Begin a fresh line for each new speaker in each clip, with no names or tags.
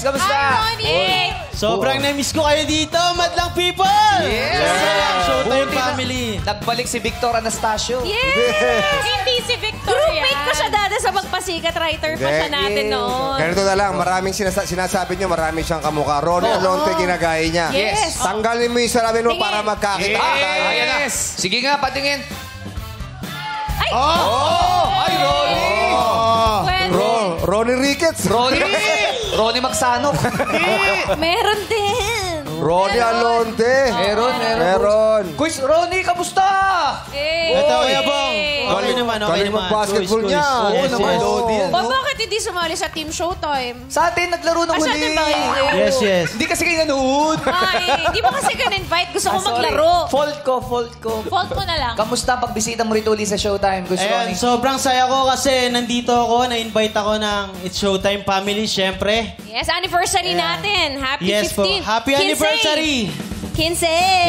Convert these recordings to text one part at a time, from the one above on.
Kamusta?
Hi, Ronnie!
Sobrang na-miss ko kayo dito, madlang people!
Yes!
Showtime
Buti na-
family.
Nagbalik si Victor Anastasio.
Yes! Hindi si Victor
Groupmate
yan.
ko siya dati sa Magpasikat. Writer pa siya natin noon.
Ganito na lang, maraming sinasabi niyo, marami siyang kamukha. Ronnie Alonte, ginagaya niya.
Yes.
Tanggalin mo yung salamin mo
Tingin.
para magkakita tayo.
Ayan na. Sige nga, patingin.
Ay!
Ay, Ronnie!
Pwede.
Ronnie Ricketts.
Ronnie Magsanok.
Meron din.
Ronnie Alonte. Meron.
Quiz, Ronnie, kamusta?
Ito, Kuya Bong. Okay naman, okay
Galing
naman.
mag-basketball
Quiz,
niya.
quiz. Yes, yes.
Lodi yan.
O bakit hindi sumali sa Team Showtime?
Sa atin, naglaro ng
Sa
huli.
atin ba kayo?
Yes, yes.
Hindi kasi kayo nanood.
Ay, di mo kasi ka-invite. Gusto ko
Sorry.
maglaro.
Fault ko.
Fault mo na lang.
Kamusta pagbisita mo rito ulit sa Showtime, Quiz
Ayan,
Ronnie?
sobrang saya ko kasi nandito ako, na-invite ako ng It's Showtime family, syempre.
Yes, anniversary natin. Happy
Yes
15.
po. Happy anniversary!
15.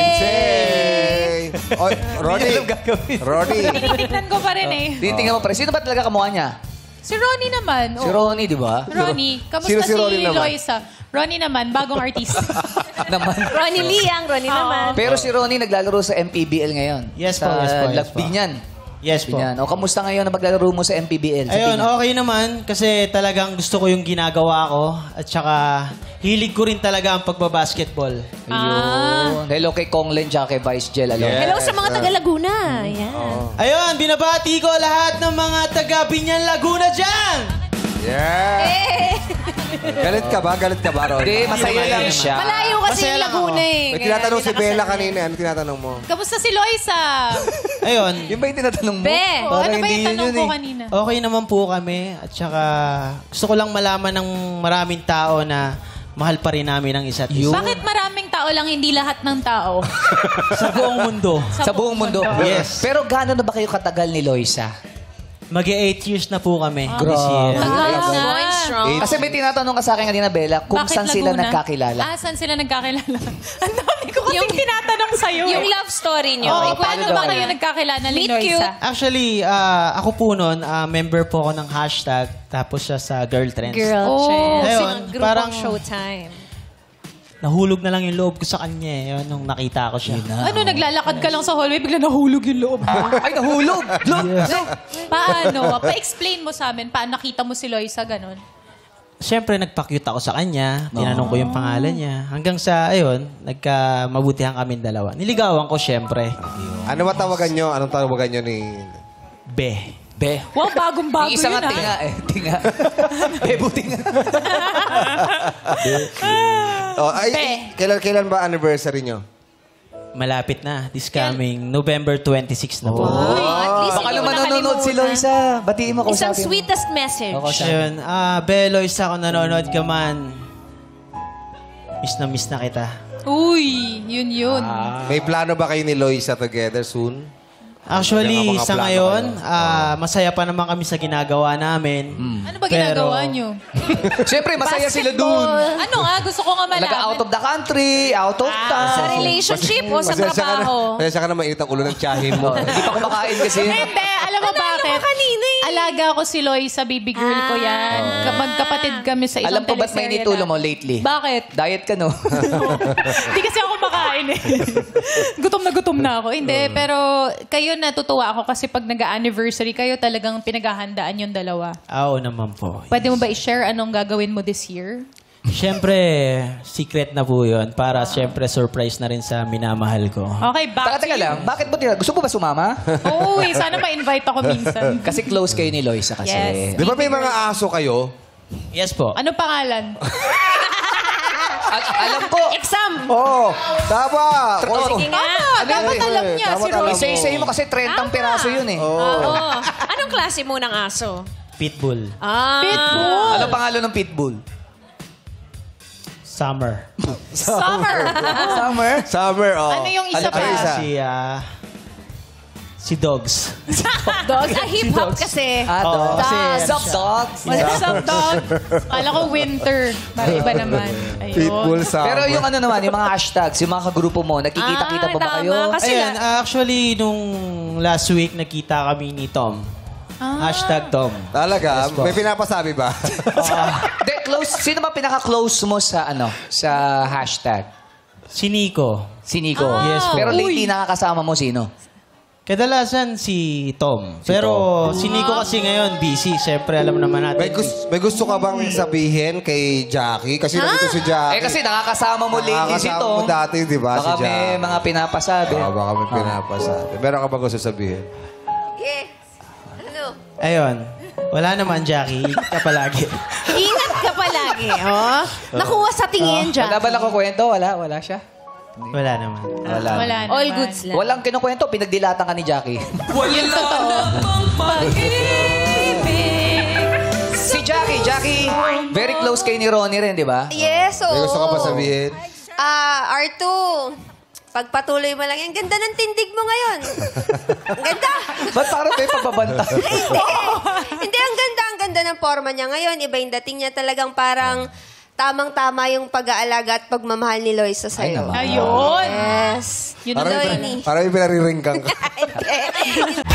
Hey. Oy, Ronnie. Ronnie.
Tinitignan ko pa rin eh.
Titingnan mo pa rin. Sino ba talaga kamukha niya?
Si Ronnie naman.
Si Ronnie, di ba?
Ronnie. Kamusta
Sino si
si
Ronnie naman?
Loisa? Ronnie naman, bagong artist.
Naman.
Ronnie Liang, Ronnie naman.
Pero si Ronnie naglalaro sa MPBL ngayon.
Yes po,
Sa
yes po, yes po.
Lagbinyan.
Yes po.
Binyan. O, kamusta ngayon na paglalaro mo sa MPBL? Sa
Ayun,
Binyan?
okay naman kasi talagang gusto ko yung ginagawa ko at saka hilig ko rin talaga ang pagbabasketball.
Ayun. Hello kay Konglen tsaka kay Vice Jel. Hello.
Yeah.
Hello sa mga taga Laguna. Yan.
Ayun, binabati ko lahat ng mga taga Binyan, Laguna dyan!
Yeah. Galit ka ba, Ronnie?
Hindi, masaya lang siya.
Malayo kasi
Masaya
yung
lang
Laguna
ako.
eh.
May
Kaya
tinatanong si
hindi
Bella
nakasali.
kanina. Ano tinatanong mo?
Kamusta si Loisa?
Ayun,
Yun ba yung tinatanong mo?
Be.
Oh, ano ba
hindi
yung
yun
tanong
yun
ko
eh.
kanina?
okay naman po kami at saka gusto ko lang malaman ng maraming tao na mahal pa rin namin ang isa't isa.
Bakit maraming tao lang, hindi lahat ng tao?
Sa buong mundo.
Sa buong mundo.
Yes.
Pero gano'n na ba kayo katagal ni Loisa?
Mag-8 years na po kami this year.
Tagal na.
Going strong.
Kasi may tinatanong ka sa akin kanina, Bella, kung
Bakit
saan sila
Laguna?
nagkakilala.
Saan sila nagkakilala? Ang dami ko kasing tinatanong sa'yo.
Yung love story niyo.
Oo,
Ikwento
paano
mo
ba
na.
kayo nagkakilala ni
Meet
Loisa?
cute.
Actually, ako po noon, member po ako ng hashtag, tapos siya sa Girl Trends.
Girl
Oh.
Trends.
Ayun,
Yung grupong
parang-
Showtime.
Nahulog na lang yung loob ko sa kanya eh, yun, nung nakita ko siya.
Ano, naglalakad ka lang sa hallway, bigla nahulog yung loob mo.
Ay, nahulog!
Paano? Pa-explain mo sa amin, paano nakita mo si Loisa, ganun?
Siyempre, nagpa-cute ako sa kanya. Tinanong ko yung pangalan niya. Hanggang sa, ayun, nagkamabutihan kaming dalawa. Niligawan ko, siyempre.
Ano ba tawagan nyo? Anong tawagan nyo ni...
Be.
Be.
Wow, bagong-bago
Yung isa
yun,
nga, tinga eh. Tinga. Bebo, tinga.
Oh, kailan ba anniversary nyo?
Malapit na. This coming November 26 na po.
Uy, at least
Baka
hindi mo
naman nanonood si
nakalimutan.
Loisa. Batiin mo kung
Isang
sabi mo.
sweetest message.
Ako siya.
Ayun, Beloy, sa kung nanonood ka man, miss na kita.
Uy, yun.
May plano ba kayo ni Loisa together soon?
Actually,
Yung mga
sa
plano
ngayon, masaya pa naman kami sa ginagawa namin.
Ano ba ginagawa nyo?
Siyempre, masaya sila dun.
Ano nga? Gusto ko nga malaman.
Nag-out of the country, out of town.
Sa relationship o sa trabaho.
Pasensya ka na mainit ang ulo ng tiyahin mo.
Hindi pa kumakain kasi.
Hindi, alam mo bakit?
kanina eh.
Alaga ko si Loisa, baby girl ko yan. Magkapatid kami sa isang
Alam ko ba't may
teleserye
nitulo
na.
mo lately?
Bakit?
Diet ka, no?
Hindi kasi ako makain eh. gutom na ako. Hindi, pero kayo natutuwa ako kasi pag nag-anniversary kayo talagang pinaghahandaan yung dalawa.
Oo naman po.
Pwede mo ba i-share anong gagawin mo this year?
Siyempre, secret na po yun. Para siyempre surprise na rin sa minamahal ko.
Okay, back to
Teka
you.
lang, bakit mo tira? Gusto mo ba sumama?
Uy, sana ma-invite ako minsan.
Kasi close kayo ni Loisa kasi.
Yes.
Di ba may mga aso kayo?
Yes po.
Ano pangalan?
Alam ko.
Exam.
Oo. Tama.
Sige nga.
Dapat alam niya si
Dapat alam
Roy.
mo.
Isa-isa mo kasi 30 piraso yun eh.
Oo. Anong klase mo ng aso?
Pitbull.
Pitbull.
Ano pangalan ng pitbull?
Summer.
Summer.
Summer?
Summer, oh.
Ano yung isa
Ano
pa?
pa isa?
Si Dogs.
Dogs? Hip-hop kasi.
Dog.
kasi
Sup, dogs?
What's up, dog? Kala ko winter. Para iba naman. Ayun.
Pitbull Summer.
Pero yung ano naman, yung mga hashtags, yung mga kagrupo mo, nagkikita-kita pa ba
tama.
kayo?
Kasi
Ayan, actually, nung last week, nakita kami ni Tom. Hashtag Tom.
Talaga? May pinapasabi ba?
Sino ba pinaka-close mo sa hashtag?
Si Nico.
Si Nico.
Yes po.
Pero lately nakakasama mo sino?
Kadalasan si Tom. Pero si Nico kasi ngayon busy. Siyempre, alam naman natin.
may gusto ka bang sabihin kay Jackie? Kasi nandito si Jackie.
Kasi nakakasama mo lately si
Nakakasama
Tom.
mo dati, di ba, si
Baka may
Jackie?
mga pinapasabi.
Baka may pinapasabi. Meron ka ba gusto sabihin?
Okay. Ano?
Ayun. Wala naman, Jackie. Ingat ka palagi.
Ingat ka palagi, oh. Nakuha sa tingin, Jack.
Wala ba nakukwento? Wala siya?
Wala naman.
Wala.
Wala
All
naman.
goods lang.
Walang kinukwento, pinagdilatan ka ni Jackie.
Yung totoo.
Si Jackie, very close kay ni Ronnie rin, di ba?
Yes, oo.
May gusto ka ba sabihin?
R2, pagpatuloy mo lang yan. Ganda ng tindig mo ngayon. Ang ganda.
Ba't parang may pagbabanta?
Hindi, ang ganda ng forma niya ngayon. Iba yung dating niya talagang parang tamang-tama yung pag-aalaga at pagmamahal ni Loisa sa'yo.
naman.
Ayun.
Yes.
Yun
Parang
na
may
yun.
Parang may pinariringkang ka.
Hindi.